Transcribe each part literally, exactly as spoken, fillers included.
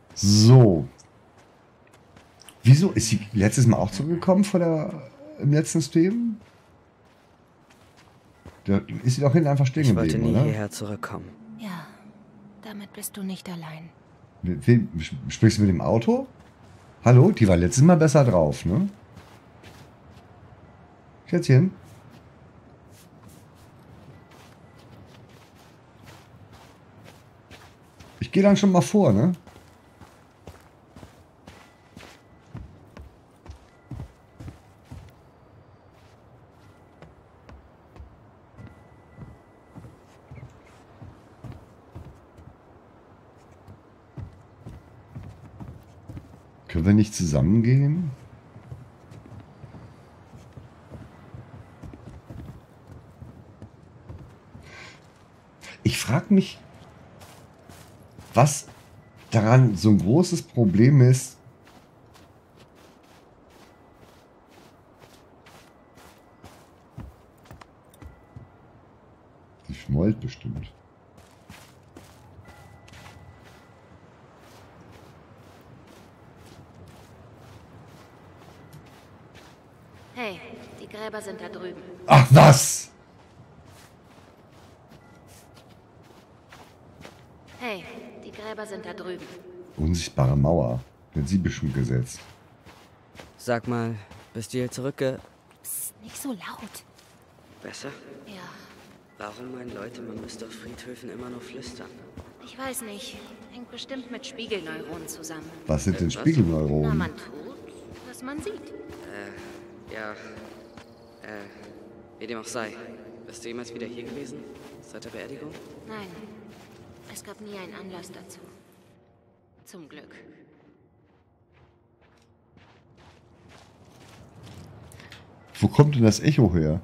So. Wieso? Ist sie letztes Mal auch zurückgekommen vor der, im letzten Stream? Da ist sie doch hinten einfach stehen Ich wollte geblieben, nie oder? hierher zurückkommen. Ja, damit bist du nicht allein. Wie, wie, sprichst du mit dem Auto? Hallo? Die war letztes Mal besser drauf, ne? Schätzchen? Ich gehe dann schon mal vor, ne? Können wir nicht zusammengehen? Ich frage mich, was daran so ein großes Problem ist. Die schmollt bestimmt. Hey, die Gräber sind da drüben. Ach was! Hey, die Gräber sind da drüben. Unsichtbare Mauer. Wird sie bestimmt gesetzt. Sag mal, bist du hier zurückge... Psst, nicht so laut. Besser? Ja, Warum meinen Leute, man müsste auf Friedhöfen immer nur flüstern? ich weiß nicht. Hängt bestimmt mit Spiegelneuronen zusammen. Was sind denn Was? Na, Spiegelneuronen? man tut, was man sieht. Äh, ja... Äh, wie dem auch sei. Bist du jemals wieder hier gewesen? Seit der Beerdigung? Nein, es gab nie einen Anlass dazu. Zum Glück. Wo kommt denn das Echo her?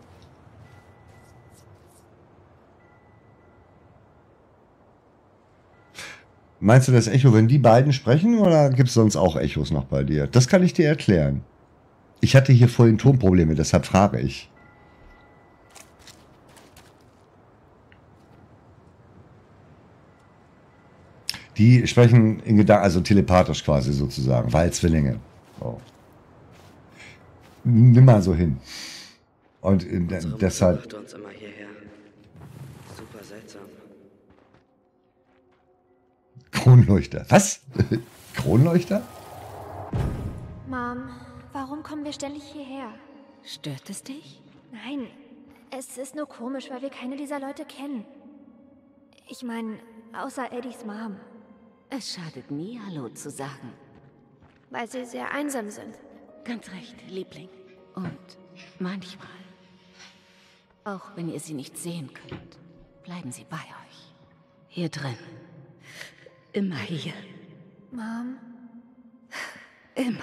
Meinst du das Echo, wenn die beiden sprechen, oder gibt es sonst auch Echos noch bei dir? Das kann ich dir erklären. Ich hatte hier vorhin Tonprobleme, deshalb frage ich. Die sprechen in Gedanken, also telepathisch quasi sozusagen, weil Zwillinge. Oh. Nimm mal so hin. Und in, Unsere deshalb. Mutter brachte uns immer hierher. Super seltsam. Kronleuchter. Was? Kronleuchter? Mom, warum kommen wir ständig hierher? Stört es dich? Nein, es ist nur komisch, weil wir keine dieser Leute kennen. Ich meine, außer Eddies Mom. Es schadet nie, Hallo zu sagen. Weil sie sehr einsam sind. Ganz recht, Liebling. Und manchmal, auch wenn ihr sie nicht sehen könnt, bleiben sie bei euch. Hier drin. Immer hier. Mom? Immer.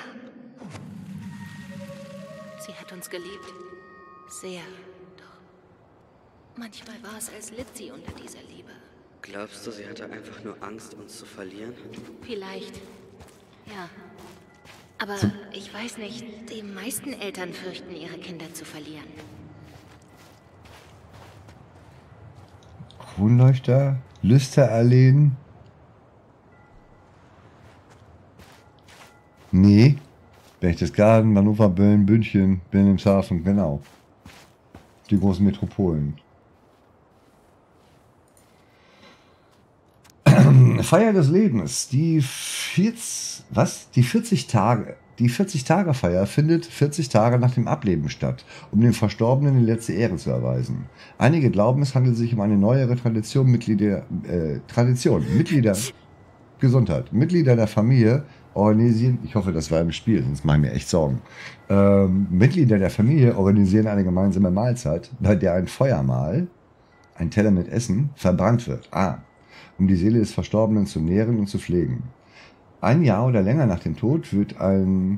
Sie hat uns geliebt. Sehr. Doch manchmal war es, als litt sie unter dieser Liebe. Glaubst du, sie hatte einfach nur Angst, uns zu verlieren? Vielleicht. Ja. Aber ich weiß nicht, die meisten Eltern fürchten, ihre Kinder zu verlieren. Kronleuchter? Lüsteralleen? Nee. Berchtesgaden, Hannover, Bölln, München, Wilhelmshaven, genau. Die großen Metropolen. Feier des Lebens. Die vierzig, was? Die vierzig Tage. Die vierzig-Tage-Feier findet vierzig Tage nach dem Ableben statt, um den Verstorbenen die letzte Ehre zu erweisen. Einige glauben, es handelt sich um eine neuere Tradition, Mitglieder, äh, Tradition, Mitglieder, Gesundheit, Mitglieder der Familie organisieren, ich hoffe, das war im Spiel, sonst mache ich mir echt Sorgen. Ähm, Mitglieder der Familie organisieren eine gemeinsame Mahlzeit, bei der ein Feuermahl, ein Teller mit Essen, verbrannt wird. Ah, um die Seele des Verstorbenen zu nähren und zu pflegen. Ein Jahr oder länger nach dem Tod wird ein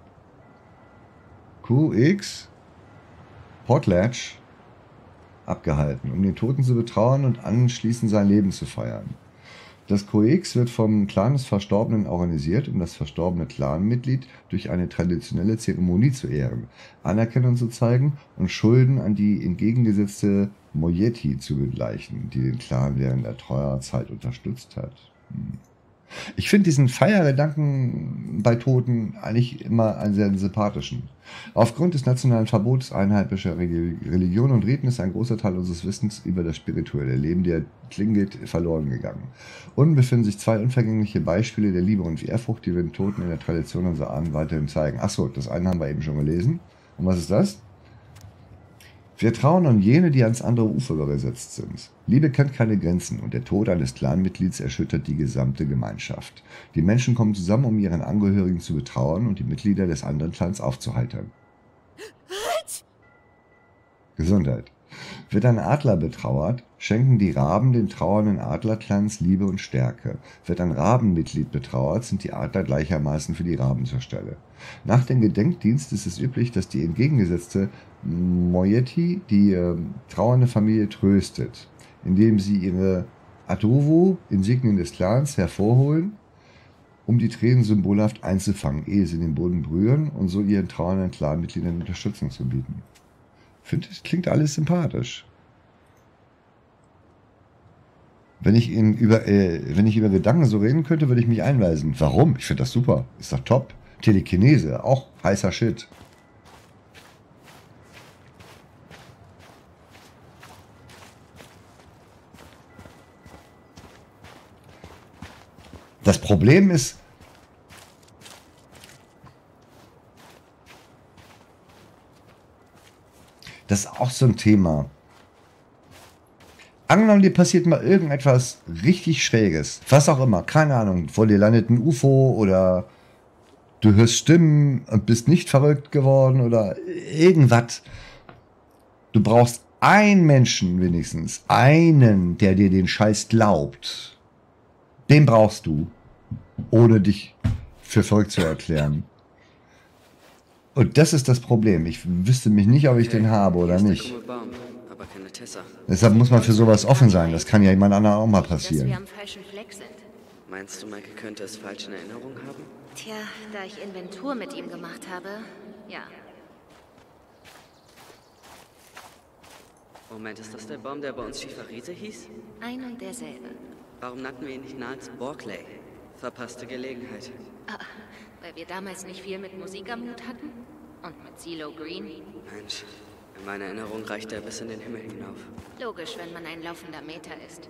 Q X Potlatch abgehalten, um den Toten zu betrauern und anschließend sein Leben zu feiern. Das Q X wird vom Clan des Verstorbenen organisiert, um das verstorbene Clanmitglied durch eine traditionelle Zeremonie zu ehren, Anerkennung zu zeigen und Schulden an die entgegengesetzte Moiety zu begleichen, die den Clan während der Trauerzeit unterstützt hat. Hm. Ich finde diesen Feiergedanken bei Toten eigentlich immer einen sehr sympathischen. Aufgrund des nationalen Verbots einheimischer Religion und Riten ist ein großer Teil unseres Wissens über das spirituelle Leben der Tlingit verloren gegangen. Unten befinden sich zwei unvergängliche Beispiele der Liebe und Ehrfurcht, die wir den Toten in der Tradition unserer Ahnen weiterhin zeigen. Achso, das eine haben wir eben schon gelesen. Und was ist das? Wir trauen an jene, die ans andere Ufer gesetzt sind. Liebe kennt keine Grenzen und der Tod eines Clanmitglieds erschüttert die gesamte Gemeinschaft. Die Menschen kommen zusammen, um ihren Angehörigen zu betrauern und die Mitglieder des anderen Clans aufzuheitern. Gesundheit. Wird ein Adler betrauert, schenken die Raben den trauernden Adlerclans Liebe und Stärke. Wird ein Rabenmitglied betrauert, sind die Adler gleichermaßen für die Raben zur Stelle. Nach dem Gedenkdienst ist es üblich, dass die entgegengesetzte Moiety die äh, trauernde Familie tröstet, indem sie ihre Atovo, Insignien des Clans, hervorholen, um die Tränen symbolhaft einzufangen, ehe sie den Boden berühren und so ihren trauernden Clanmitgliedern Unterstützung zu bieten. Ich finde, das klingt alles sympathisch. Wenn ich, in, über, äh, wenn ich über Gedanken so reden könnte, würde ich mich einweisen. Warum? Ich finde das super. Ist doch top. Telekinese, auch heißer Shit. Das Problem ist, das ist auch so ein Thema. Angenommen, dir passiert mal irgendetwas richtig Schräges, was auch immer, keine Ahnung, vor dir landet ein U F O oder du hörst Stimmen und bist nicht verrückt geworden oder irgendwas. Du brauchst einen Menschen wenigstens, einen, der dir den Scheiß glaubt. Den brauchst du, ohne dich für verrückt zu erklären. Und das ist das Problem. Ich wüsste mich nicht, ob ich den habe oder nicht. Deshalb muss man für sowas offen sein. Das kann ja jemand anderem auch mal passieren. Dass wir am falschen Fleck sind. Meinst du, Michael könnte es falsch in Erinnerung haben? Tja, da ich Inventur mit ihm gemacht habe, ja. Moment, ist das der Baum, der bei uns Schiefer Riese hieß? Ein und derselbe. Warum nannten wir ihn nicht nahe zu Borkley? Verpasste Gelegenheit. Ah, weil wir damals nicht viel mit Musik am Hut hatten? Und mit CeeLo Green? Mensch, in meiner Erinnerung reicht er bis in den Himmel hinauf. Logisch, wenn man ein laufender Meter ist.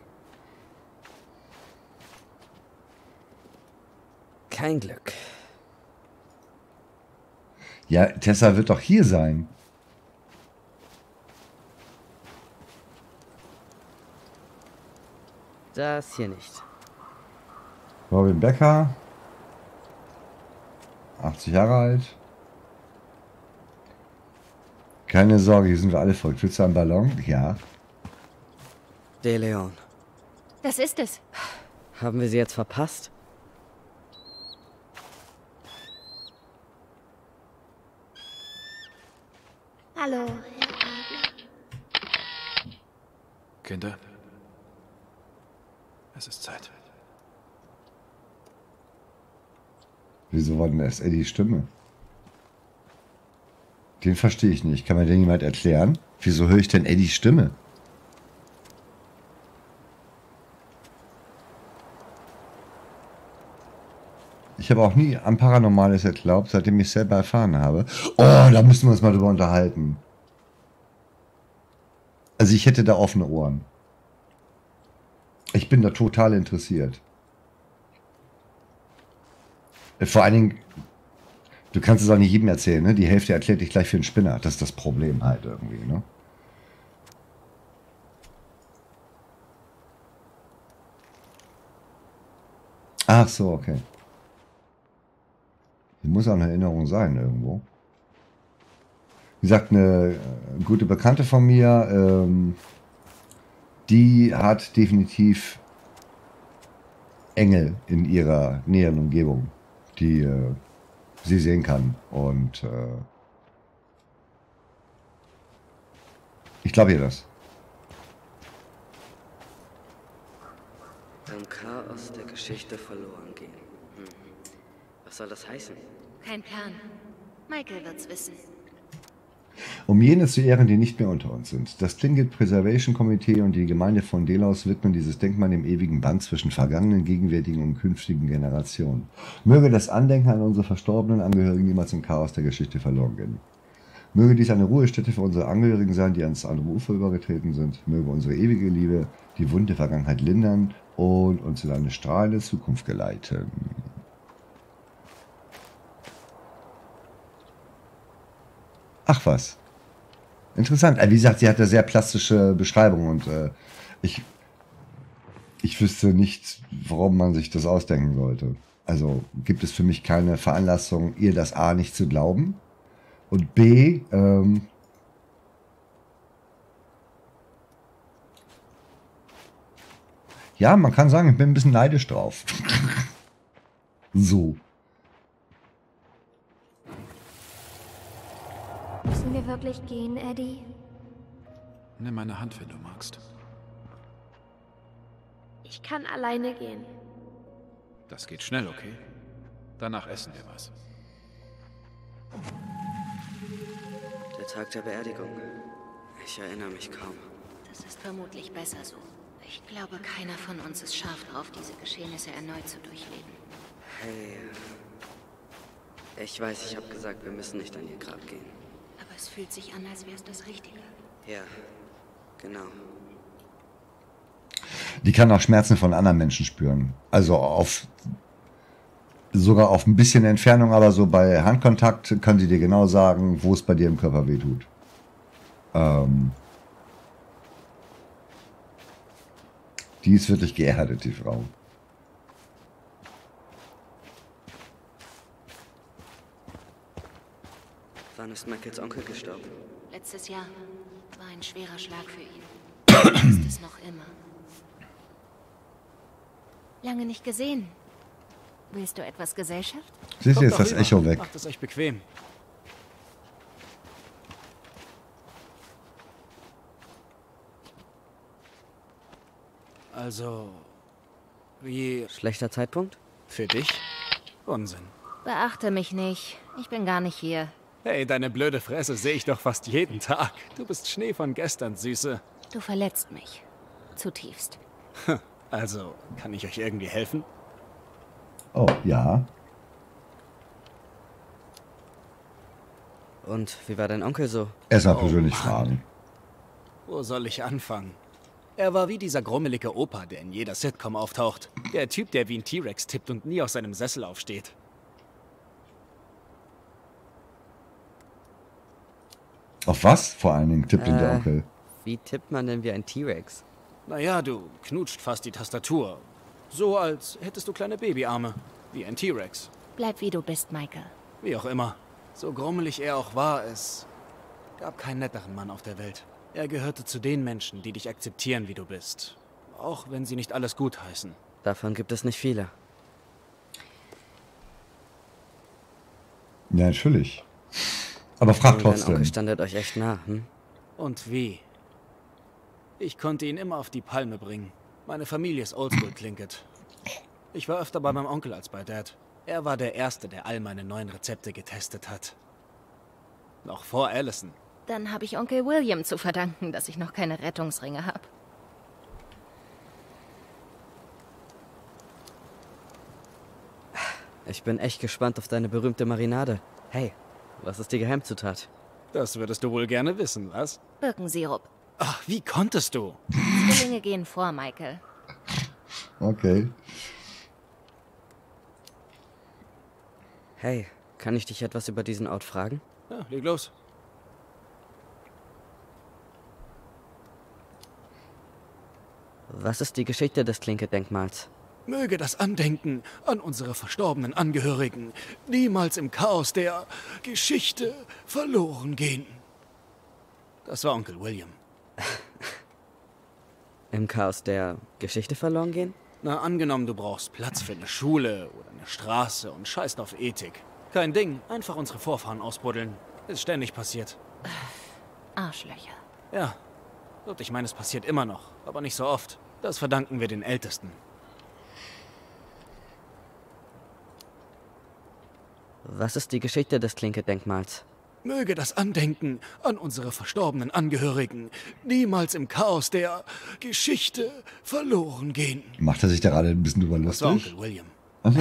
Kein Glück. Ja, Tessa wird doch hier sein. Das hier nicht. Robin Becker. achtzig Jahre alt. Keine Sorge, hier sind wir alle voll. Willst du einen Ballon? Ja. De Leon. Das ist es. Haben wir sie jetzt verpasst? Hallo. Kinder, es ist Zeit. Wieso war denn das Eddies Stimme? Den verstehe ich nicht. Kann mir denn jemand erklären? Wieso höre ich denn Eddies Stimme? Ich habe auch nie an Paranormales geglaubt, seitdem ich es selber erfahren habe. Oh, da müssen wir uns mal drüber unterhalten. Also ich hätte da offene Ohren. Ich bin da total interessiert. Vor allen Dingen, du kannst es auch nicht jedem erzählen, ne? Die Hälfte erklärt dich gleich für einen Spinner. Das ist das Problem halt irgendwie, ne? Ach so, okay. Die muss auch eine Erinnerung sein irgendwo. Wie gesagt, eine gute Bekannte von mir, ähm, die hat definitiv Engel in ihrer näheren Umgebung, die äh, sie sehen kann. Und äh, ich glaube ihr das. Im Chaos der Geschichte verloren gehen. Hm. Was soll das heißen? Kein Plan. Michael wird's wissen. Um jene zu ehren, die nicht mehr unter uns sind. Das Tlingit Preservation Committee und die Gemeinde von Delos widmen dieses Denkmal dem ewigen Band zwischen vergangenen, gegenwärtigen und künftigen Generationen. Möge das Andenken an unsere verstorbenen Angehörigen niemals im Chaos der Geschichte verloren gehen. Möge dies eine Ruhestätte für unsere Angehörigen sein, die ans andere Ufer übergetreten sind. Möge unsere ewige Liebe die wunde Vergangenheit lindern und uns in eine strahlende Zukunft geleiten. Ach was. Interessant. Wie gesagt, sie hatte sehr plastische Beschreibungen und äh, ich, ich wüsste nicht, warum man sich das ausdenken sollte. Also gibt es für mich keine Veranlassung, ihr das A nicht zu glauben und B, ähm, ja, man kann sagen, ich bin ein bisschen neidisch drauf. So. Müssen wir wirklich gehen, Eddie? Nimm meine Hand, wenn du magst. Ich kann alleine gehen. Das geht schnell, okay? Danach essen wir was. Der Tag der Beerdigung. Ich erinnere mich kaum. Das ist vermutlich besser so. Ich glaube, keiner von uns ist scharf drauf, diese Geschehnisse erneut zu durchleben. Hey. Ich weiß, ich habe gesagt, wir müssen nicht an ihr Grab gehen. Aber es fühlt sich an, als wäre es das Richtige. Ja, genau. Die kann auch Schmerzen von anderen Menschen spüren. Also auf sogar auf ein bisschen Entfernung, aber so bei Handkontakt kann sie dir genau sagen, wo es bei dir im Körper wehtut. Ähm, die ist wirklich geerdet, die Frau. Wann ist Michaels Onkel gestorben? Letztes Jahr war ein schwerer Schlag für ihn. Ist es noch immer. Lange nicht gesehen. Willst du etwas Gesellschaft? Siehst du, Kommt jetzt doch das rüber. Echo weg. Macht es euch bequem. Also, wie Schlechter Zeitpunkt? für dich? Unsinn. Beachte mich nicht. Ich bin gar nicht hier. Hey, deine blöde Fresse sehe ich doch fast jeden Tag. Du bist Schnee von gestern, Süße. Du verletzt mich. Zutiefst. Also, kann ich euch irgendwie helfen? Oh, ja. Und wie war dein Onkel so? Erstmal Oh, persönlich Mann. fragen. Wo soll ich anfangen? Er war wie dieser grummelige Opa, der in jeder Sitcom auftaucht. Der Typ, der wie ein T-Rex tippt und nie aus seinem Sessel aufsteht. Auf was? Vor allen Dingen tippt ihn der Äh. Onkel. Wie tippt man denn wie ein T-Rex? Naja, du knutscht fast die Tastatur. So, als hättest du kleine Babyarme. Wie ein T-Rex. Bleib wie du bist, Michael. Wie auch immer. So grummelig er auch war, es gab keinen netteren Mann auf der Welt. Er gehörte zu den Menschen, die dich akzeptieren, wie du bist. Auch wenn sie nicht alles gutheißen. Davon gibt es nicht viele. Ja, natürlich. Aber frag Und dein trotzdem. Onkel standet euch echt nah, hm? Und wie? Ich konnte ihn immer auf die Palme bringen. Meine Familie ist Oldschool Tlingit. Ich war öfter bei meinem Onkel als bei Dad. Er war der Erste, der all meine neuen Rezepte getestet hat. Noch vor Allison. Dann habe ich Onkel William zu verdanken, dass ich noch keine Rettungsringe habe. Ich bin echt gespannt auf deine berühmte Marinade. Hey, was ist die Geheimzutat? Das würdest du wohl gerne wissen, was? Birkensirup. Ach, wie konntest du? Zwillinge gehen vor, Michael. Okay. Hey, kann ich dich etwas über diesen Ort fragen? Ja, leg los. Was ist die Geschichte des Tlingit-Denkmals? Möge das Andenken an unsere verstorbenen Angehörigen niemals im Chaos der Geschichte verloren gehen. Das war Onkel William. Im Chaos der Geschichte verloren gehen? Na, angenommen, du brauchst Platz für eine Schule oder eine Straße und scheißt auf Ethik. Kein Ding, einfach unsere Vorfahren ausbuddeln. Ist ständig passiert. Arschlöcher. Ja, und ich meine, es passiert immer noch, aber nicht so oft. Das verdanken wir den Ältesten. Was ist die Geschichte des Tlingit-Denkmals? Möge das Andenken an unsere verstorbenen Angehörigen niemals im Chaos der Geschichte verloren gehen. Macht er sich da gerade ein bisschen drüber Das war lustig? Onkel William. Achso.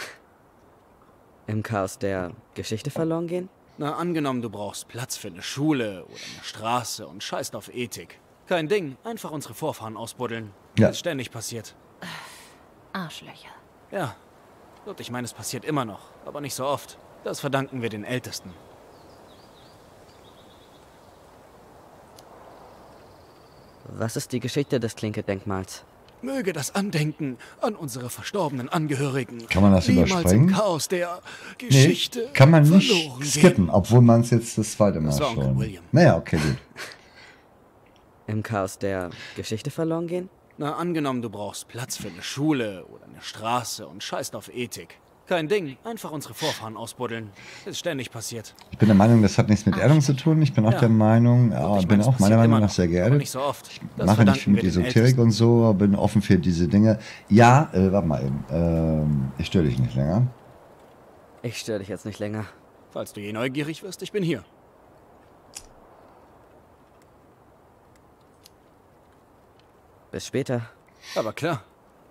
Im Chaos der Geschichte verloren gehen? Na, angenommen, du brauchst Platz für eine Schule oder eine Straße und scheißt auf Ethik. Kein Ding, einfach unsere Vorfahren ausbuddeln. Ja. Das ist ständig passiert. Arschlöcher. Ja. Und ich meine, es passiert immer noch, aber nicht so oft. Das verdanken wir den Ältesten. Was ist die Geschichte des Klinke-Denkmals? Möge das Andenken an unsere verstorbenen Angehörigen Kann man das niemals überspringen? im Chaos der Nee, Geschichte kann man nicht verloren skippen, gehen. obwohl man es jetzt das zweite Mal Das war Onkel schon. William. Naja, okay, gut. Im Chaos der Geschichte verloren gehen? Na, angenommen, du brauchst Platz für eine Schule oder eine Straße und scheißt auf Ethik. Kein Ding, einfach unsere Vorfahren ausbuddeln. Ist ständig passiert. Ich bin der Meinung, das hat nichts mit Erdung zu tun. Ich bin auch Ja. der Meinung, Und ja, ich bin meine, es auch meiner passiert Meinung immer nach noch, sehr aber geerdet. nicht so oft. Ich Das mache nicht verdanken mit wir den Esoterik Ältesten. und so, aber bin offen für diese Dinge. Ja, äh, warte mal eben. Ähm, ich störe dich nicht länger. Ich störe dich jetzt nicht länger. Falls du je neugierig wirst, ich bin hier. Bis später. Aber klar.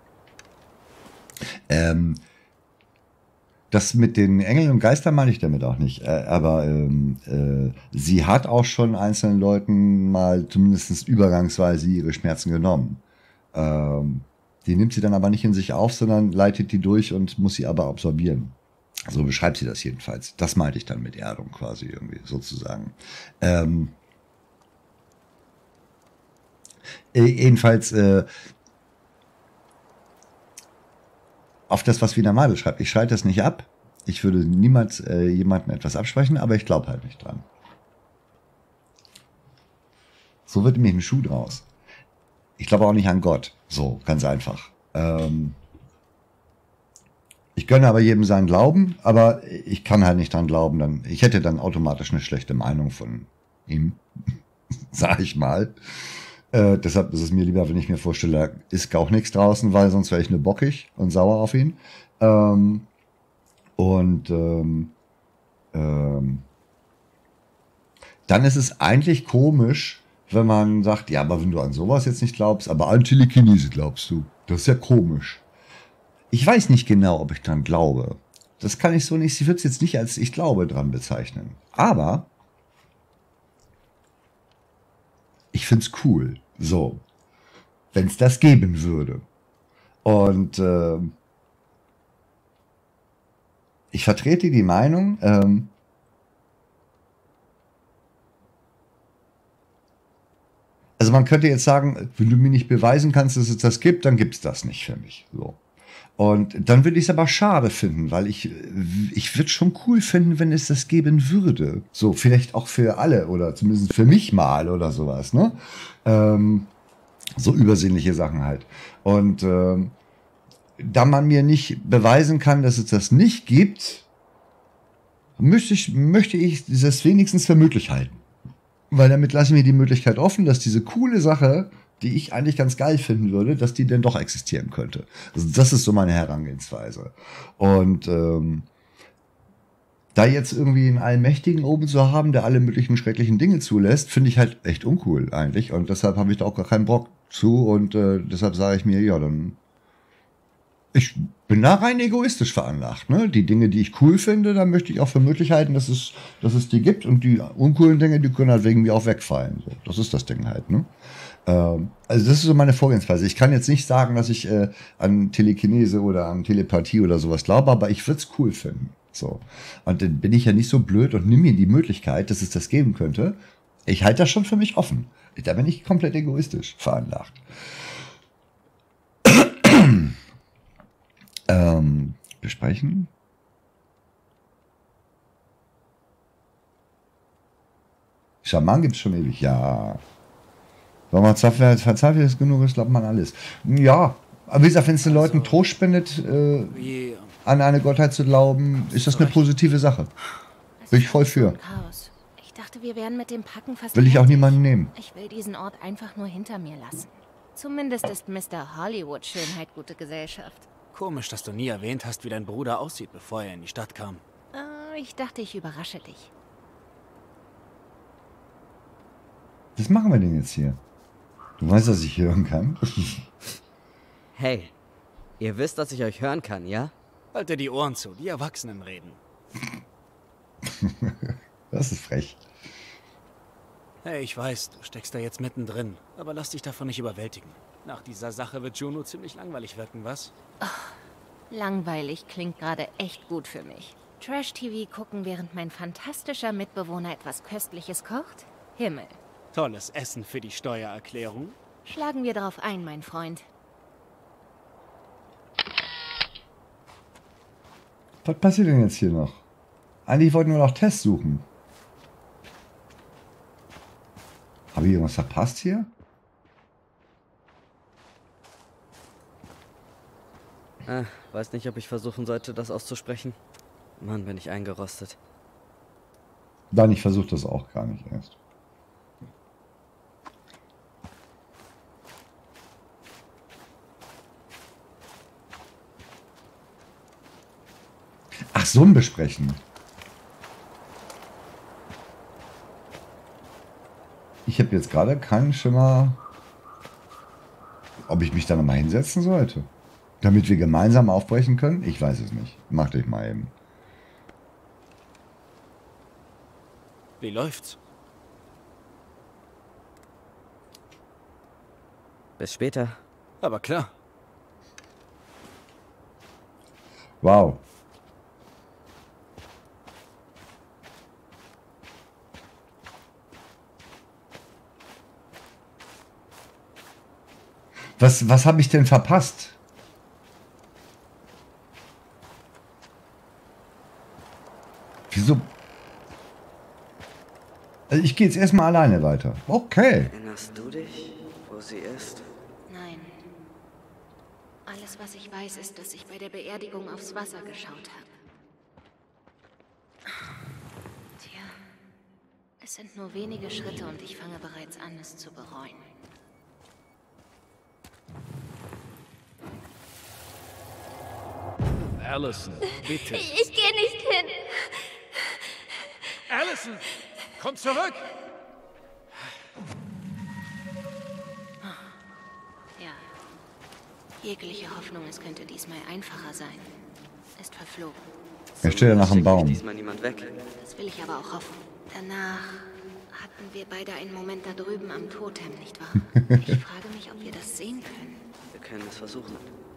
Ähm, das mit den Engeln und Geistern meine ich damit auch nicht. Äh, aber ähm, äh, sie hat auch schon einzelnen Leuten mal zumindest übergangsweise ihre Schmerzen genommen. Ähm, die nimmt sie dann aber nicht in sich auf, sondern leitet die durch und muss sie aber absorbieren. So beschreibt sie das jedenfalls. Das meinte ich dann mit Erdung quasi irgendwie sozusagen. Ähm, äh, jedenfalls äh, auf das, was Wiener Madel schreibt. Ich schalte das nicht ab. Ich würde niemals äh, jemandem etwas absprechen, aber ich glaube halt nicht dran. So wird mir ein Schuh draus. Ich glaube auch nicht an Gott. So, ganz einfach. Ähm ich gönne aber jedem seinen Glauben, aber ich kann halt nicht dran glauben. Dann, ich hätte dann automatisch eine schlechte Meinung von ihm, sag ich mal. Äh, deshalb ist es mir lieber, wenn ich mir vorstelle, da ist auch nichts draußen, weil sonst wäre ich nur bockig und sauer auf ihn. Ähm, und ähm, ähm, dann ist es eigentlich komisch, wenn man sagt, ja, aber wenn du an sowas jetzt nicht glaubst, aber an Telekinese glaubst du. Das ist ja komisch. Ich weiß nicht genau, ob ich dran glaube. Das kann ich so nicht, ich würde es jetzt nicht als ich glaube dran bezeichnen. Aber ich finde es cool, so, wenn es das geben würde. Und äh, ich vertrete die Meinung, ähm, also man könnte jetzt sagen, wenn du mir nicht beweisen kannst, dass es das gibt, dann gibt es das nicht für mich. So. Und dann würde ich es aber schade finden, weil ich, ich würde schon cool finden, wenn es das geben würde. So, vielleicht auch für alle oder zumindest für mich mal oder sowas, ne? Ähm, so übersinnliche Sachen halt. Und ähm, da man mir nicht beweisen kann, dass es das nicht gibt, möchte ich, möchte ich das wenigstens für möglich halten. Weil damit lasse ich mir die Möglichkeit offen, dass diese coole Sache, die ich eigentlich ganz geil finden würde, dass die denn doch existieren könnte. Also das ist so meine Herangehensweise. Und ähm, da jetzt irgendwie einen Allmächtigen oben zu haben, der alle möglichen schrecklichen Dinge zulässt, finde ich halt echt uncool eigentlich. Und deshalb habe ich da auch gar keinen Bock zu. Und äh, deshalb sage ich mir, ja, dann ich bin da rein egoistisch veranlagt. Ne? Die Dinge, die ich cool finde, da möchte ich auch für möglich halten, dass es, dass es die gibt. Und die uncoolen Dinge, die können halt wegen mir auch wegfallen. So, das ist das Ding halt. Ne? Ähm, also das ist so meine Vorgehensweise. Ich kann jetzt nicht sagen, dass ich äh, an Telekinese oder an Telepathie oder sowas glaube, aber ich würde es cool finden. So. Und dann bin ich ja nicht so blöd und nimm mir die Möglichkeit, dass es das geben könnte. Ich halte das schon für mich offen. Da bin ich komplett egoistisch veranlagt. ähm, besprechen. Schaman gibt es schon ewig, ja. Wenn man verzweifelt ist genug ist, glaubt man alles. Ja, aber wie gesagt, wenn es den Leuten Trost spendet, äh, Wie, an eine Gottheit zu glauben, ist das eine positive Sache. Bin ich voll für. Chaos. Ich dachte, wir wären mit dem Packen fast Will ich auch fertig. niemanden nehmen. Ich will diesen Ort einfach nur hinter mir lassen. Zumindest ist Mister Hollywood Schönheit gute Gesellschaft. komisch, dass du nie erwähnt hast, wie dein Bruder aussieht, bevor er in die Stadt kam. Äh, ich dachte, ich überrasche dich. Was machen wir denn jetzt hier? Du weißt, dass ich hören kann? Hey, ihr wisst, dass ich euch hören kann, ja? Halt dir die Ohren zu, die Erwachsenen reden. Das ist frech. Hey, ich weiß, du steckst da jetzt mittendrin, aber lass dich davon nicht überwältigen. Nach dieser Sache wird Juno ziemlich langweilig wirken, was? Langweilig klingt gerade echt gut für mich. Trash-T V gucken, während mein fantastischer Mitbewohner etwas Köstliches kocht? Himmel. Tolles Essen für die Steuererklärung. Schlagen wir darauf ein, mein Freund. Was passiert denn jetzt hier noch? Eigentlich wollten wir noch Tests suchen. Habe ich irgendwas verpasst hier? Ah, weiß nicht, ob ich versuchen sollte, das auszusprechen. Mann, bin ich eingerostet. Nein, ich versuche das auch gar nicht erst. Ach, so ein Besprechen. Ich habe jetzt gerade keinen Schimmer, ob ich mich da nochmal hinsetzen sollte. Damit wir gemeinsam aufbrechen können? Ich weiß es nicht. Macht euch mal eben. Wie läuft's? Bis später. Aber klar. Wow. Was, was habe ich denn verpasst? Wieso? Also ich gehe jetzt erstmal alleine weiter. Okay. Erinnerst du dich, wo sie ist? Nein. Alles, was ich weiß, ist, dass ich bei der Beerdigung aufs Wasser geschaut habe. Tja, es sind nur wenige Schritte und ich fange bereits an, es zu bereuen. Allison, bitte. Ich, ich gehe nicht hin. Allison, komm zurück! Ja. Jegliche Hoffnung, es könnte diesmal einfacher sein, ist verflogen. Er steht ja nach dem Baum. Diesmal niemand weg. Das will ich aber auch hoffen. Danach hatten wir beide einen Moment da drüben am Totem, nicht wahr? Ich frage mich, ob wir das sehen können. Wir können es versuchen.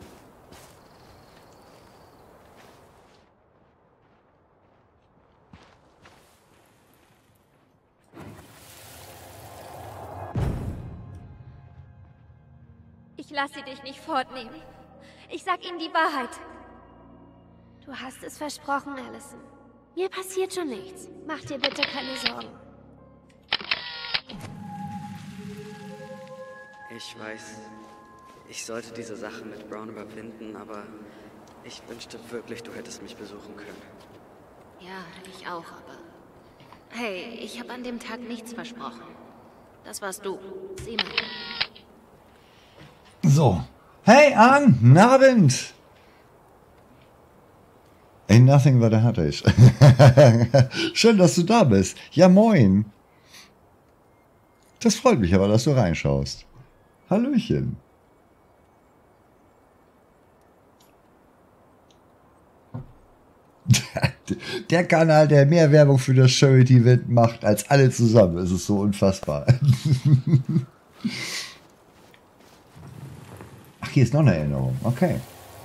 Ich lasse dich nicht fortnehmen. Ich sag ihnen die Wahrheit. Du hast es versprochen, Allison. Mir passiert schon nichts. Mach dir bitte keine Sorgen. Ich weiß, ich sollte diese Sache mit Brown überwinden, aber ich wünschte wirklich, du hättest mich besuchen können. Ja, ich auch, aber... Hey, ich habe an dem Tag nichts versprochen. Das warst du. Sieh mal. So. Hey, An, guten Abend. Ain't nothing but a heartache. Schön, dass du da bist. Ja, moin. Das freut mich aber, dass du reinschaust. Hallöchen. Der Kanal, der mehr Werbung für das Charity-Event macht als alle zusammen. Es ist so unfassbar. Ach, hier ist noch eine Erinnerung. Okay.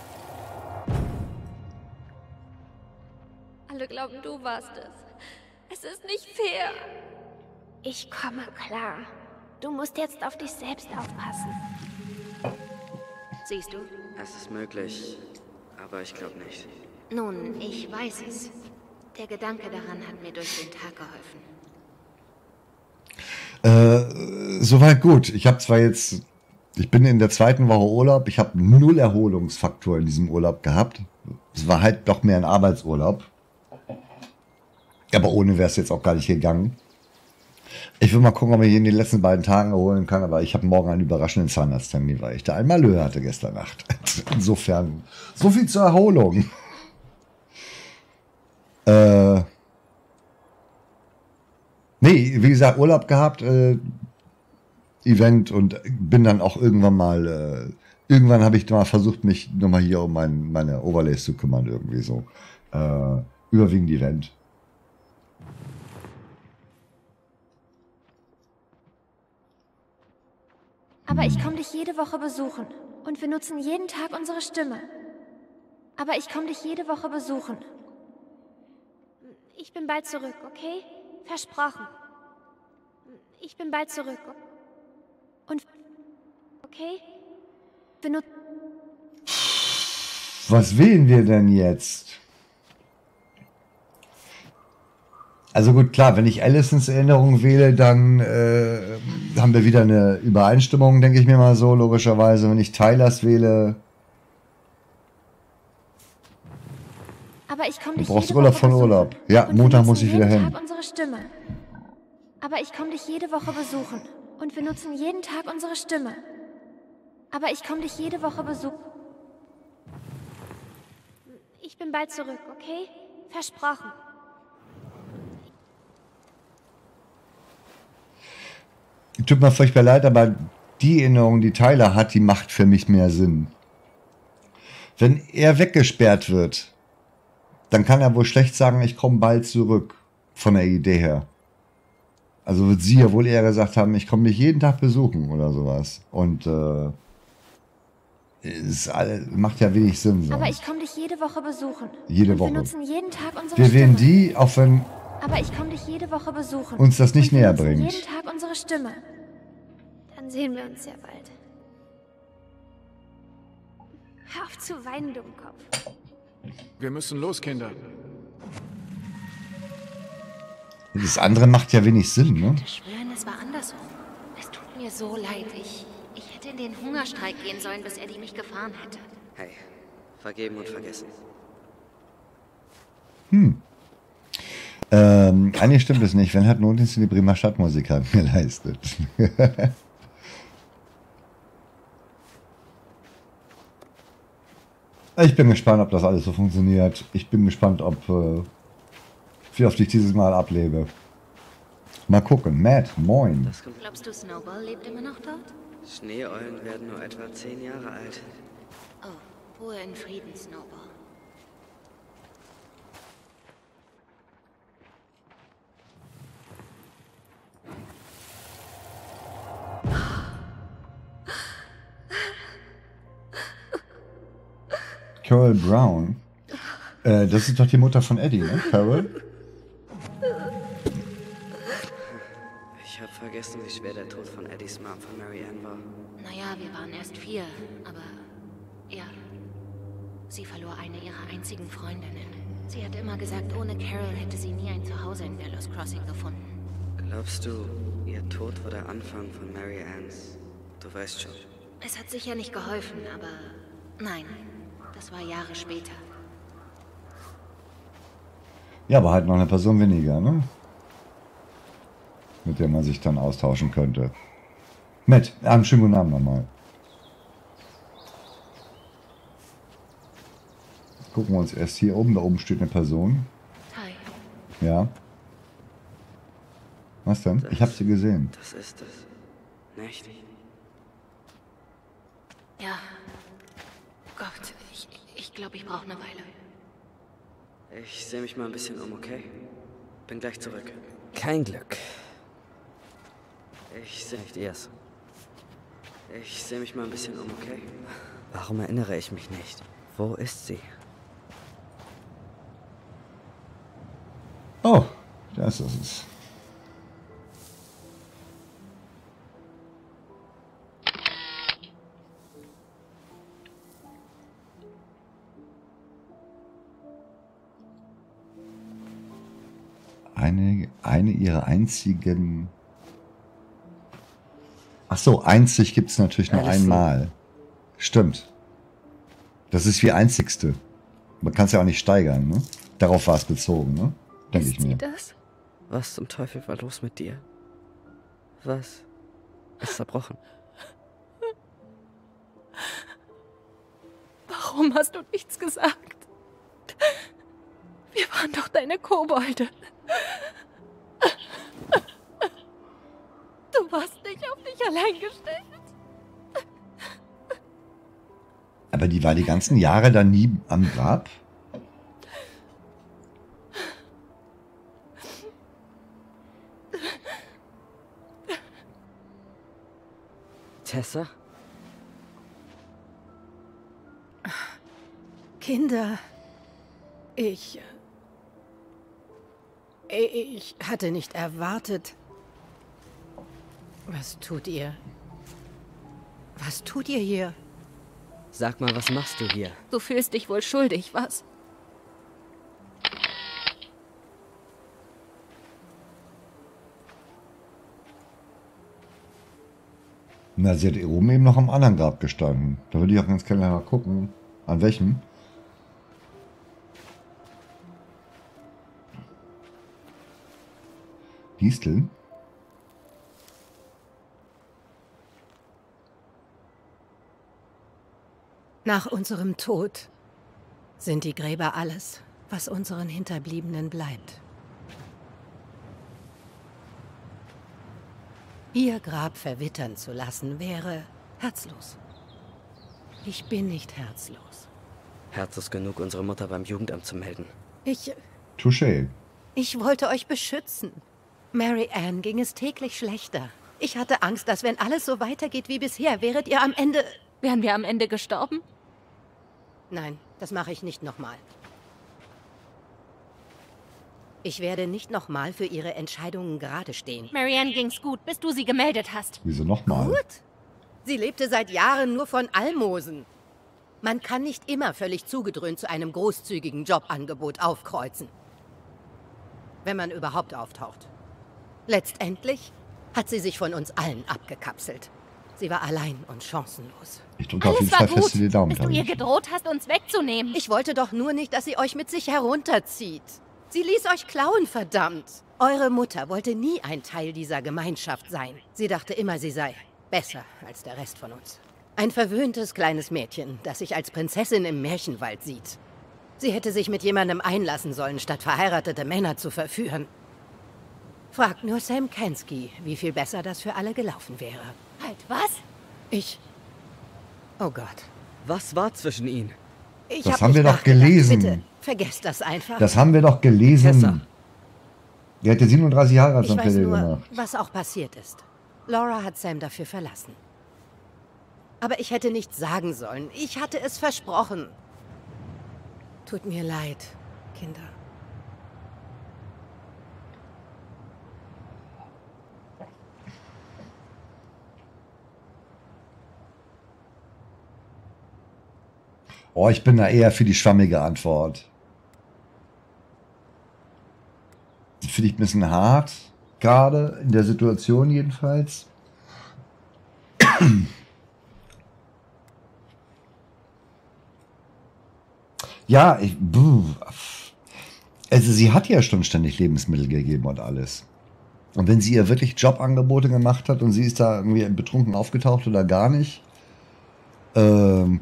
Alle glauben, du warst es. Es ist nicht fair. Ich komme klar. Du musst jetzt auf dich selbst aufpassen. Siehst du? Es ist möglich, aber ich glaube nicht. Nun, ich weiß es. Der Gedanke daran hat mir durch den Tag geholfen. Äh, soweit gut. Ich habe zwar jetzt, ich bin in der zweiten Woche Urlaub, ich habe null Erholungsfaktor in diesem Urlaub gehabt. Es war halt doch mehr ein Arbeitsurlaub. Aber ohne wäre es jetzt auch gar nicht gegangen. Ich will mal gucken, ob ich in den letzten beiden Tagen erholen kann, aber ich habe morgen einen überraschenden Zahnarzttermin, weil ich da einmal Malheur hatte gestern Nacht. Insofern, so viel zur Erholung. Äh, nee, wie gesagt, Urlaub gehabt, äh, Event und bin dann auch irgendwann mal, äh, irgendwann habe ich mal versucht, mich nochmal hier um mein, meine Overlays zu kümmern, irgendwie so. Äh, überwiegend Event. Aber ich komme dich jede Woche besuchen. Und wir nutzen jeden Tag unsere Stimme. Aber ich komme dich jede Woche besuchen. Ich bin bald zurück, okay? Versprochen. Ich bin bald zurück. Und... Okay? Benut... Was wählen wir denn jetzt? Also gut, klar, wenn ich Alicents Erinnerung wähle, dann äh, haben wir wieder eine Übereinstimmung, denke ich mir mal so, logischerweise. Wenn ich Tylers wähle... Aber ich komme Du dich brauchst jede Urlaub Woche von besuchen. Urlaub. Ja, Und wir Montag nutzen muss ich wieder jeden hin. Tag unsere Stimme. Aber ich komme dich jede Woche besuchen. Und wir nutzen jeden Tag unsere Stimme. Aber ich komme dich jede Woche besuchen. Ich bin bald zurück, okay? Versprochen. Tut mir furchtbar leid, aber die Erinnerung, die Tyler hat, die macht für mich mehr Sinn. Wenn er weggesperrt wird, dann kann er wohl schlecht sagen, ich komme bald zurück, von der Idee her. Also wird sie ja wohl eher gesagt haben, ich komme dich jeden Tag besuchen oder sowas. Und äh, ist alle, macht ja wenig Sinn. So. Aber ich komme dich jede Woche besuchen. Jede Und Woche. wir nutzen jeden Tag unsere Wir wählen Stimme. die, auch wenn Aber ich komme dich jede Woche besuchen. uns das nicht Und wir näher nutzen bringt. jeden Tag unsere Stimme. Dann sehen wir uns ja bald. Hör auf zu weinen, Dummkopf. Wir müssen los, Kinder. Das andere macht ja wenig Sinn, ne? Ich schwören, es war andersrum. Es tut mir so leid. Ich, ich hätte in den Hungerstreik gehen sollen, bis Eddie mich gefahren hätte. Hey, vergeben und vergessen. Hm. Ähm, eigentlich stimmt es nicht. Wenn hat Notdienst die Bremer Stadtmusiker geleistet? Ich bin gespannt, ob das alles so funktioniert. Ich bin gespannt, ob äh, wie oft ich dieses Mal ablebe. Mal gucken. Matt, moin. Das kommt. Glaubst du, Snowball lebt immer noch dort? Schneeeulen werden nur etwa zehn Jahre alt. Oh, Ruhe in Frieden, Snowball. Carol Brown. Äh, das ist doch die Mutter von Eddie, ne? Carol? Ich habe vergessen, wie schwer der Tod von Eddies Mom von Mary Ann war. Naja, wir waren erst vier, aber ja. Sie verlor eine ihrer einzigen Freundinnen. Sie hat immer gesagt, ohne Carol hätte sie nie ein Zuhause in Bellows Crossing gefunden. Glaubst du, ihr Tod war der Anfang von Mary Anns? Du weißt schon. Es hat sicher nicht geholfen, aber nein, das war Jahre später. Ja, aber halt noch eine Person weniger, ne? Mit der man sich dann austauschen könnte. Matt, einen schönen guten Abend nochmal. Gucken wir uns erst hier oben. Da oben steht eine Person. Hi. Ja. Was denn? Das, ich hab sie gesehen. Das ist es. Nicht? Ja. Gott, ich, ich glaube, ich brauche eine Weile. Ich sehe mich mal ein bisschen um, okay? Bin gleich zurück. Kein Glück. Ich sehe nicht erst. Ich sehe mich mal ein bisschen um, okay? Warum erinnere ich mich nicht? Wo ist sie? Oh, da ist es. Eine, eine ihrer einzigen... Ach so, einzig gibt es natürlich nur Alison. einmal. Stimmt. Das ist wie einzigste. Man kann es ja auch nicht steigern, ne? Darauf war es bezogen, ne? Denke ich mir. das? Was zum Teufel war los mit dir? Was ist zerbrochen? Warum hast du nichts gesagt? Wir waren doch deine Kobolde. Du warst nicht auf mich allein gestellt. Aber die war die ganzen Jahre dann nie am Grab? Tessa? Kinder, ich... Ich hatte nicht erwartet... Was tut ihr? Was tut ihr hier? Sag mal, was machst du hier? Du fühlst dich wohl schuldig, was? Na, sie hat hier oben eben noch am anderen Grab gestanden. Da würde ich auch ganz gerne mal gucken. An welchem? Disteln? Nach unserem Tod sind die Gräber alles, was unseren Hinterbliebenen bleibt. Ihr Grab verwittern zu lassen, wäre herzlos. Ich bin nicht herzlos. Herzlos genug, unsere Mutter beim Jugendamt zu melden. Ich... Touché. Ich wollte euch beschützen. Mary Ann ging es täglich schlechter. Ich hatte Angst, dass wenn alles so weitergeht wie bisher, wäret ihr am Ende... Wären wir am Ende gestorben? Nein, das mache ich nicht nochmal. Ich werde nicht nochmal für ihre Entscheidungen gerade stehen. Marianne ging's gut, bis du sie gemeldet hast. Wieso nochmal? Gut. Sie lebte seit Jahren nur von Almosen. Man kann nicht immer völlig zugedröhnt zu einem großzügigen Jobangebot aufkreuzen. Wenn man überhaupt auftaucht. Letztendlich hat sie sich von uns allen abgekapselt. Sie war allein und chancenlos. Ich drücke auf Alles jeden Fall war gut, fest die Daumen. bis du ihr Tanja. gedroht hast, uns wegzunehmen. Ich wollte doch nur nicht, dass sie euch mit sich herunterzieht. Sie ließ euch klauen, verdammt. Eure Mutter wollte nie ein Teil dieser Gemeinschaft sein. Sie dachte immer, sie sei besser als der Rest von uns. Ein verwöhntes kleines Mädchen, das sich als Prinzessin im Märchenwald sieht. Sie hätte sich mit jemandem einlassen sollen, statt verheiratete Männer zu verführen. Fragt nur Sam Kansky, wie viel besser das für alle gelaufen wäre. Halt, was? Ich... Oh Gott. Was war zwischen ihnen? Ich Das hab haben nicht wir doch nachgedacht. gelesen. Bitte, vergesst das einfach. Das haben wir doch gelesen. Tessa. Die hatte siebenunddreißig ich weiß Heiratsanfälle nur, gemacht. was auch passiert ist. Laura hat Sam dafür verlassen. Aber ich hätte nichts sagen sollen. Ich hatte es versprochen. Tut mir leid, Kinder. Oh, ich bin da eher für die schwammige Antwort. Die finde ich ein bisschen hart, gerade in der Situation jedenfalls. Ja, ich, buh. Also sie hat ja schon ständig Lebensmittel gegeben und alles. Und wenn sie ihr wirklich Jobangebote gemacht hat und sie ist da irgendwie betrunken aufgetaucht oder gar nicht, ähm,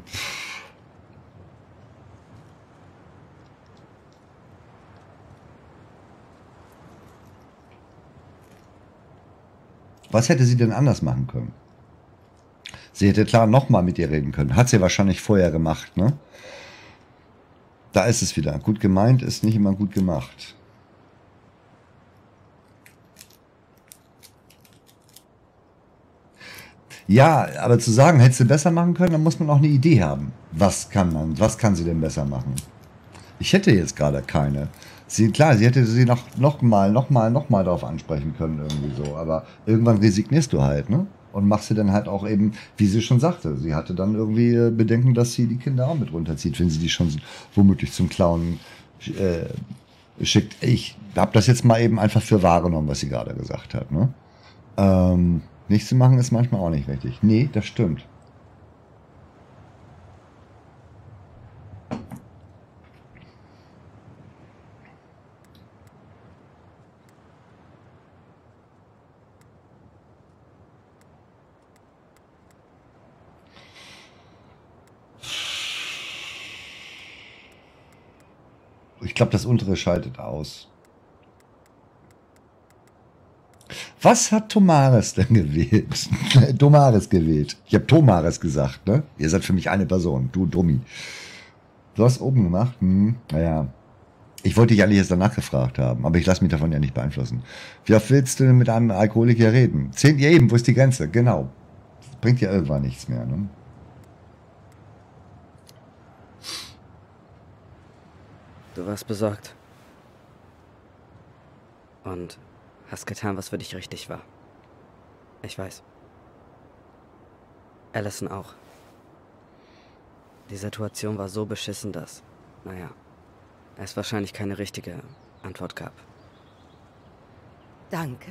was hätte sie denn anders machen können? Sie hätte klar nochmal mit ihr reden können. Hat sie wahrscheinlich vorher gemacht, ne? Da ist es wieder. Gut gemeint ist nicht immer gut gemacht. Ja, aber zu sagen, hättest du besser machen können, dann muss man auch eine Idee haben. Was kann man, was kann sie denn besser machen? Ich hätte jetzt gerade keine. Sie, klar, sie hätte sie noch, noch mal, noch mal, noch mal darauf ansprechen können irgendwie so. Aber irgendwann resignierst du halt, ne? Und machst sie dann halt auch eben, wie sie schon sagte, sie hatte dann irgendwie Bedenken, dass sie die Kinder auch mit runterzieht, wenn sie die schon womöglich zum Clown äh, schickt. Ich habe das jetzt mal eben einfach für wahrgenommen, was sie gerade gesagt hat, ne? Ähm, nichts zu machen ist manchmal auch nicht richtig. Nee, das stimmt. Ich glaube, das untere schaltet aus. Was hat Tomares denn gewählt? Tomares gewählt. Ich habe Tomares gesagt, ne? Ihr seid für mich eine Person. Du Dummi. Du hast oben gemacht? Hm, naja. Ich wollte dich eigentlich erst danach gefragt haben, aber ich lasse mich davon ja nicht beeinflussen. Wie oft willst du denn mit einem Alkoholiker reden? Zehn, ja eben, wo ist die Grenze? Genau. Bringt ja irgendwann nichts mehr, ne? Du warst besorgt. Und hast getan, was für dich richtig war. Ich weiß. Allison auch. Die Situation war so beschissen, dass, naja, es wahrscheinlich keine richtige Antwort gab. Danke.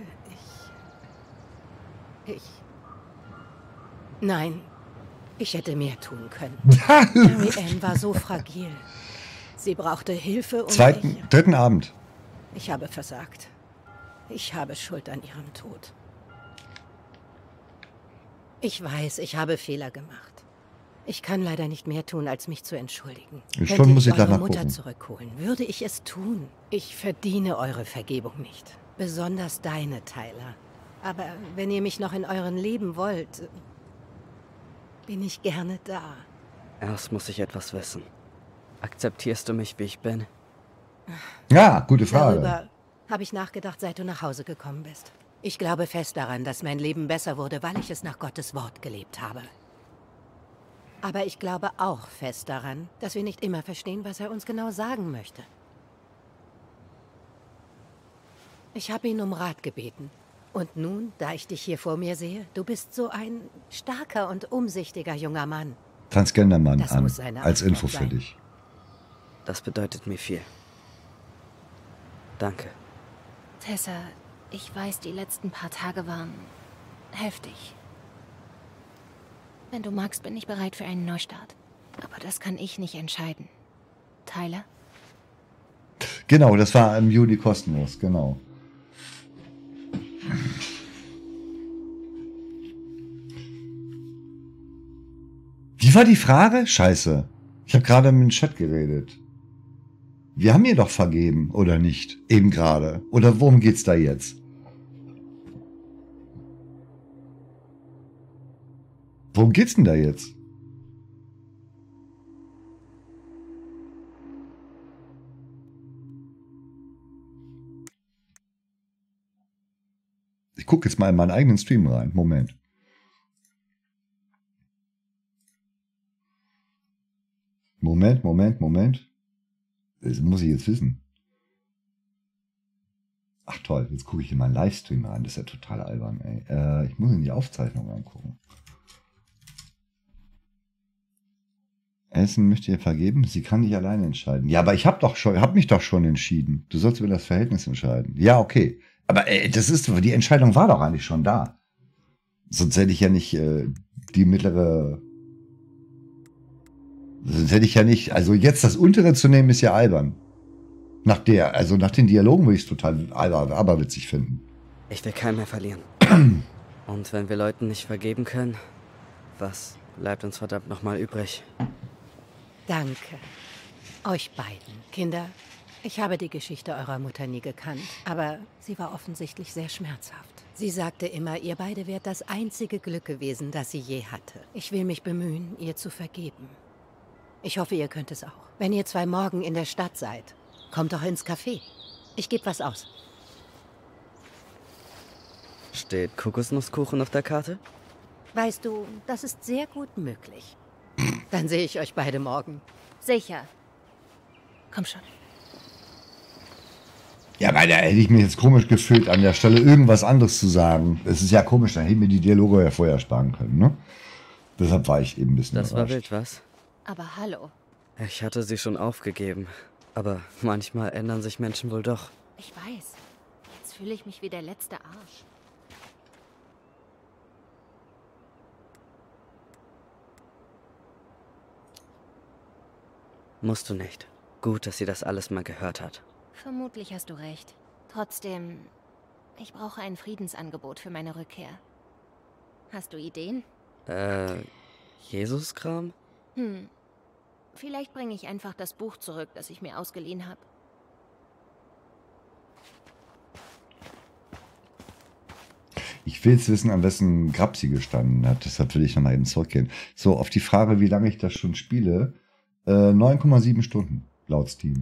Ich... Ich... Nein, ich hätte mehr tun können. Mary Ann war so fragil. Sie brauchte Hilfe und Zweiten, ich... dritten Abend. Ich habe versagt. Ich habe Schuld an ihrem Tod. Ich weiß, ich habe Fehler gemacht. Ich kann leider nicht mehr tun, als mich zu entschuldigen. Schon Könnte muss ich ich eure danach Mutter gucken. zurückholen, würde ich es tun. Ich verdiene eure Vergebung nicht. Besonders deine, Tyler. Aber wenn ihr mich noch in euren Leben wollt, bin ich gerne da. Erst muss ich etwas wissen. Akzeptierst du mich, wie ich bin? Ja, gute Frage. Darüber habe ich nachgedacht, seit du nach Hause gekommen bist. Ich glaube fest daran, dass mein Leben besser wurde, weil ich es nach Gottes Wort gelebt habe. Aber ich glaube auch fest daran, dass wir nicht immer verstehen, was er uns genau sagen möchte. Ich habe ihn um Rat gebeten. Und nun, da ich dich hier vor mir sehe, du bist so ein starker und umsichtiger junger Mann. Transgendermann Das an, muss seine als Antwort Info für sein. dich. Das bedeutet mir viel. Danke. Tessa, ich weiß, die letzten paar Tage waren heftig. Wenn du magst, bin ich bereit für einen Neustart. Aber das kann ich nicht entscheiden. Tyler? Genau, das war im Juli kostenlos, genau. Wie war die Frage? Scheiße. Ich habe gerade mit dem Chat geredet. Wir haben ihr doch vergeben, oder nicht? Eben gerade. Oder worum geht's da jetzt? Worum geht's denn da jetzt? Ich gucke jetzt mal in meinen eigenen Stream rein. Moment. Moment, Moment, Moment. Das muss ich jetzt wissen. Ach toll, jetzt gucke ich in meinen Livestream rein. Das ist ja total albern, ey. Äh, ich muss in die Aufzeichnung reingucken. Essen möchte ihr vergeben? Sie kann nicht alleine entscheiden. Ja, aber ich habe doch schon, habe mich doch schon entschieden. Du sollst über das Verhältnis entscheiden. Ja, okay. Aber ey, das ist, die Entscheidung war doch eigentlich schon da. Sonst hätte ich ja nicht äh, die mittlere. Sonst hätte ich ja nicht. Also jetzt das untere zu nehmen ist ja albern. Nach der, also nach den Dialogen würde ich es total albern, aberwitzig finden. Ich will keinen mehr verlieren. Und wenn wir Leuten nicht vergeben können, was bleibt uns verdammt nochmal übrig? Danke. Euch beiden. Kinder, ich habe die Geschichte eurer Mutter nie gekannt, aber sie war offensichtlich sehr schmerzhaft. Sie sagte immer, ihr beide wärt das einzige Glück gewesen, das sie je hatte. Ich will mich bemühen, ihr zu vergeben. Ich hoffe, ihr könnt es auch. Wenn ihr zwei morgen in der Stadt seid, kommt doch ins Café. Ich gebe was aus. Steht Kokosnusskuchen auf der Karte? Weißt du, das ist sehr gut möglich. Dann sehe ich euch beide morgen. Sicher. Komm schon. Ja, weil da hätte ich mich jetzt komisch gefühlt, an der Stelle irgendwas anderes zu sagen. Es ist ja komisch, dann hätten wir die Dialoge ja vorher sparen können, ne? Deshalb war ich eben ein bisschen Das war überrascht. wild, was? Aber hallo. Ich hatte sie schon aufgegeben. Aber manchmal ändern sich Menschen wohl doch. Ich weiß. Jetzt fühle ich mich wie der letzte Arsch. Musst du nicht. Gut, dass sie das alles mal gehört hat. Vermutlich hast du recht. Trotzdem, ich brauche ein Friedensangebot für meine Rückkehr. Hast du Ideen? Äh, Jesus-Kram? Hm. Vielleicht bringe ich einfach das Buch zurück, das ich mir ausgeliehen habe. will jetzt wissen, an wessen Grab sie gestanden hat. Deshalb will ich nochmal eben zurückgehen. So, auf die Frage, wie lange ich das schon spiele. Äh, neun Komma sieben Stunden, laut Steam.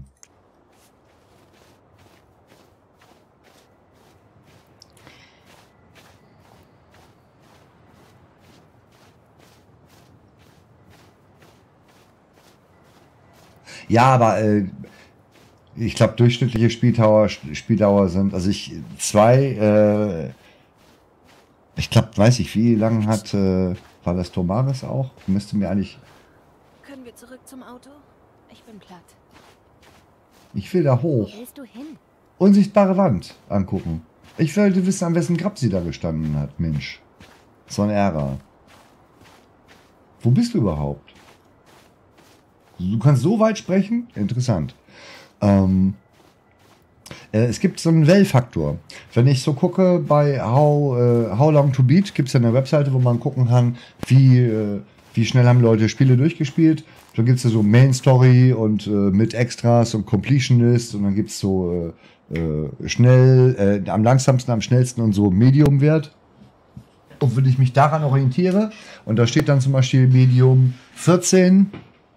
Ja, aber äh, ich glaube, durchschnittliche Spieldauer, Spieldauer sind, also ich, zwei, äh, ich glaube, weiß ich, wie lange hat, äh, war das Tomaris auch? Müsste mir eigentlich, Können wir zurück zum Auto? Ich bin platt. ich will da Wo hoch. willst du hin? Unsichtbare Wand angucken. Ich wollte wissen, an wessen Grab sie da gestanden hat, Mensch. So ein Ärger. Wo bist du überhaupt? Du kannst so weit sprechen? Interessant. Ähm, äh, es gibt so einen Well-Faktor. Wenn ich so gucke bei How, äh, How Long to Beat, gibt es ja eine Webseite, wo man gucken kann, wie, äh, wie schnell haben Leute Spiele durchgespielt. Da gibt es ja so Main Story und äh, mit Extras und Completionist und dann gibt es so äh, äh, schnell, äh, am langsamsten, am schnellsten und so Medium-Wert. Und wenn ich mich daran orientiere, und da steht dann zum Beispiel Medium vierzehn,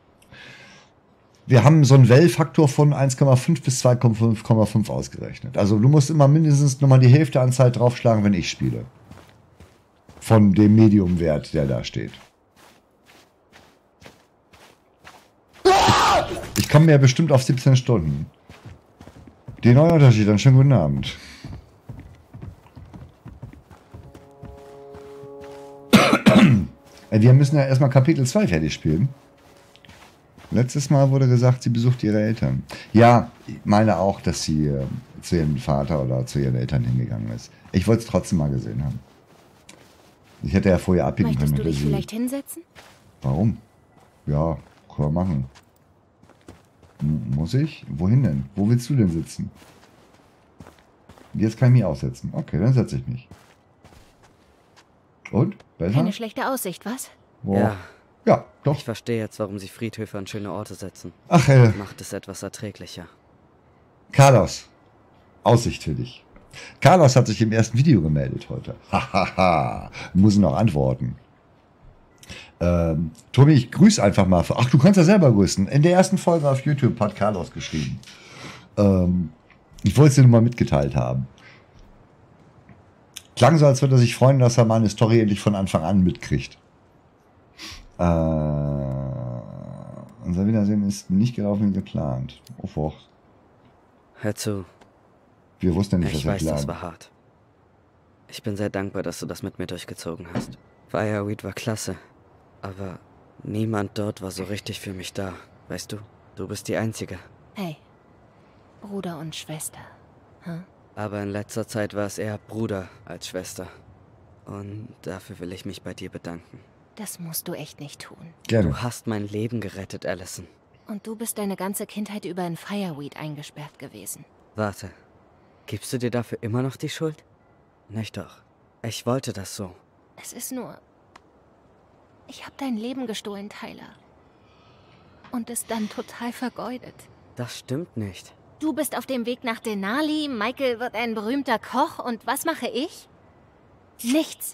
wir haben so einen Well-Faktor von eins Komma fünf bis zwei Komma fünf ausgerechnet. Also du musst immer mindestens nochmal die Hälfte an Zeit draufschlagen, wenn ich spiele. Von dem Medium-Wert, der da steht. Ich komme ja bestimmt auf siebzehn Stunden. Die neue Unterschied, dann schönen guten Abend. Wir müssen ja erstmal Kapitel zwei fertig spielen. Letztes Mal wurde gesagt, sie besucht ihre Eltern. Ja, ich meine auch, dass sie äh, zu ihrem Vater oder zu ihren Eltern hingegangen ist. Ich wollte es trotzdem mal gesehen haben. Ich hätte ja vorher abbiegen können. Möchtest du dich sie... vielleicht hinsetzen? Warum? Ja, können wir machen. M muss ich? Wohin denn? Wo willst du denn sitzen? Jetzt kann ich mich aussetzen. Okay, dann setze ich mich. Und? Besser? Keine schlechte Aussicht, was? Wo? Ja, Ja, doch. ich verstehe jetzt, warum sie Friedhöfe an schöne Orte setzen. Ach, äh, Macht es etwas erträglicher. Carlos. Aussicht für dich. Carlos hat sich im ersten Video gemeldet heute. Hahaha. Muss noch antworten. Ähm, Tobi, ich grüße einfach mal. Ach, du kannst ja selber grüßen. In der ersten Folge auf YouTube hat Carlos geschrieben. Ähm, ich wollte es dir nur mal mitgeteilt haben. Klang so, als würde er sich freuen, dass er meine Story endlich von Anfang an mitkriegt. Äh, unser Wiedersehen ist nicht gelaufen wie geplant. Oh, och. Hör zu, Wir wussten nicht, ich was er weiß, das plant. war hart. Ich bin sehr dankbar, dass du das mit mir durchgezogen hast. Fireweed war klasse, aber niemand dort war so richtig für mich da. Weißt du, du bist die Einzige. Hey, Bruder und Schwester. Hm? Aber in letzter Zeit war es eher Bruder als Schwester. Und dafür will ich mich bei dir bedanken. Das musst du echt nicht tun. Gerne. Du hast mein Leben gerettet, Allison. Und du bist deine ganze Kindheit über in Fireweed eingesperrt gewesen. Warte, gibst du dir dafür immer noch die Schuld? Nicht doch. Ich wollte das so. Es ist nur... Ich habe dein Leben gestohlen, Tyler. Und es dann total vergeudet. Das stimmt nicht. Du bist auf dem Weg nach Denali, Michael wird ein berühmter Koch und was mache ich? Nichts.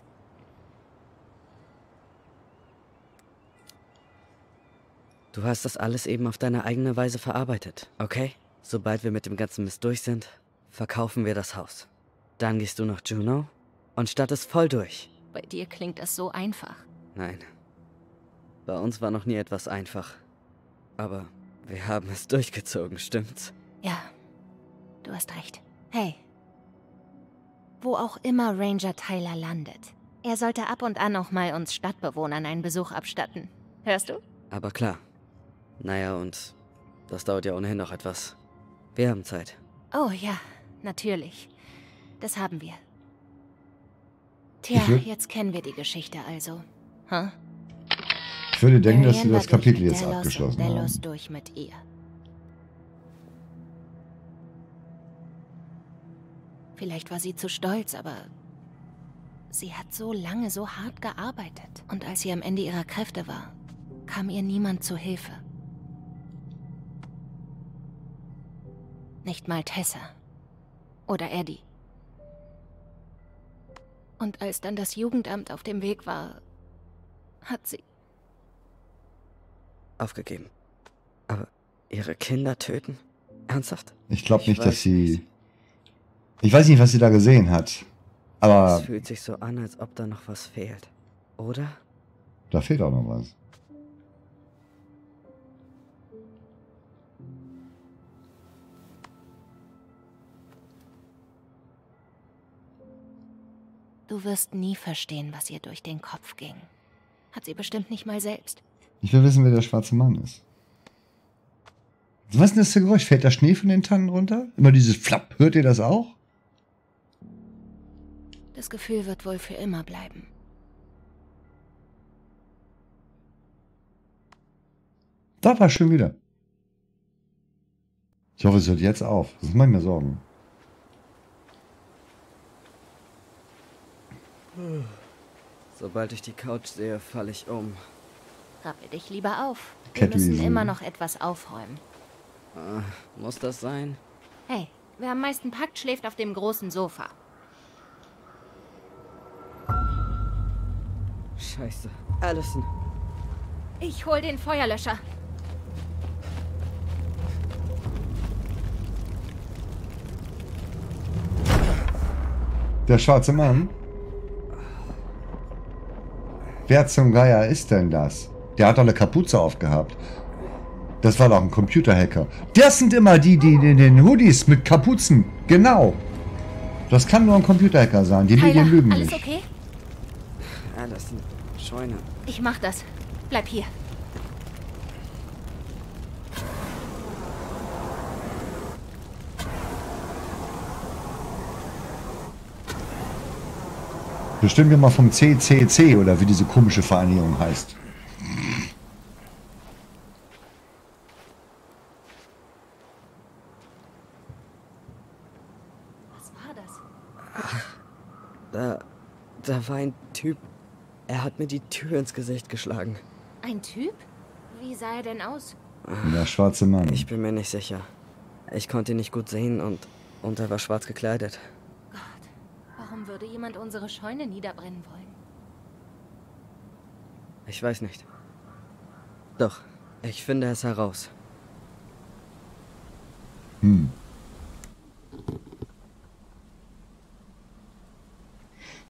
Du hast das alles eben auf deine eigene Weise verarbeitet, okay? Sobald wir mit dem ganzen Mist durch sind, verkaufen wir das Haus. Dann gehst du nach Juneau und startest voll durch. Bei dir klingt das so einfach. Nein. Bei uns war noch nie etwas einfach. Aber wir haben es durchgezogen, stimmt's? Ja, du hast recht. Hey, wo auch immer Ranger Tyler landet, er sollte ab und an auch mal uns Stadtbewohnern einen Besuch abstatten. Hörst du? Aber klar. Naja, und das dauert ja ohnehin noch etwas. Wir haben Zeit. Oh ja, natürlich. Das haben wir. Tja, Ich würd- jetzt kennen wir die Geschichte also. Huh? Ich würde denken, dass Marianne wir war das durch Kapitel mit jetzt Delos abgeschlossen und Delos haben. durch mit ihr. Vielleicht war sie zu stolz, aber sie hat so lange, so hart gearbeitet. Und als sie am Ende ihrer Kräfte war, kam ihr niemand zu Hilfe. Nicht mal Tessa. Oder Eddie. Und als dann das Jugendamt auf dem Weg war, hat sie... Aufgegeben. Aber ihre Kinder töten? Ernsthaft? Ich glaube nicht, Ich dass weiß sie... nicht. Ich weiß nicht, was sie da gesehen hat. Aber Es fühlt sich so an, als ob da noch was fehlt. Oder? da fehlt auch noch was. Du wirst nie verstehen, was ihr durch den Kopf ging. Hat sie bestimmt nicht mal selbst. Ich will wissen, wer der schwarze Mann ist. Was ist denn das für Geräusch? Fällt da Schnee von den Tannen runter? Immer dieses Flapp. Hört ihr das auch? Das Gefühl wird wohl für immer bleiben. Da war schon wieder. Ich hoffe, es hört jetzt auf. Das macht mir Sorgen. Sobald ich die Couch sehe, falle ich um. Rappel dich lieber auf. Wir Cat müssen Weasley. immer noch etwas aufräumen. Ah, muss das sein? Hey, wer am meisten packt, schläft auf dem großen Sofa. Scheiße. Allison. Ich hol den Feuerlöscher. Der schwarze Mann? Wer zum Geier ist denn das? Der hat doch eine Kapuze aufgehabt. Das war doch ein Computerhacker. Das sind immer die, die in den Hoodies mit Kapuzen. Genau. Das kann nur ein Computerhacker sein. Die Tyler, Medien lügen alles nicht. okay? Allison. Scheune. Ich mach das. Bleib hier. Bestimmt wir mal vom C C C oder wie diese komische Vereinigung heißt. Was war das? Da, da war ein Typ. Er hat mir die Tür ins Gesicht geschlagen. Ein Typ? Wie sah er denn aus? Der schwarze Mann. Ich bin mir nicht sicher. Ich konnte ihn nicht gut sehen und, und er war schwarz gekleidet. Gott, warum würde jemand unsere Scheune niederbrennen wollen? Ich weiß nicht. Doch, ich finde es heraus. Hm.